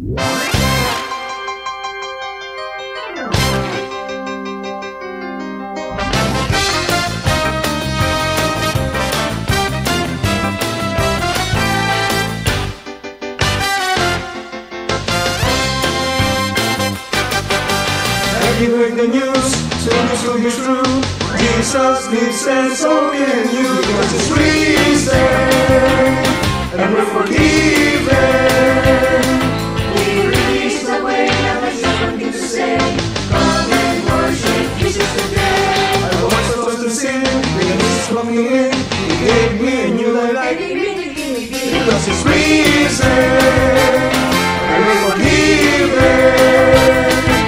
You heard the news, so this will be true. Jesus lives and so can you. Because it's risen, and we're forgiven. He released the way, now there's nothing to say. Come and worship Jesus today. I was supposed to sin, because it's coming in. He gave me a new life. Because it's risen, and we're forgiven.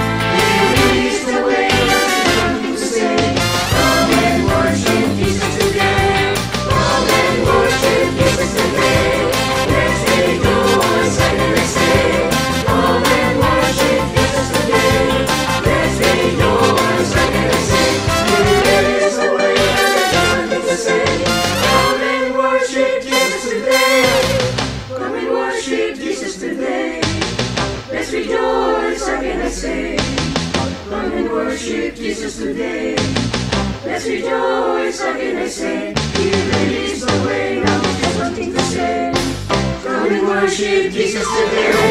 Come and worship Jesus today. Let's rejoice, how can I say? He released the way, now there's nothing to say. Come and worship Jesus today.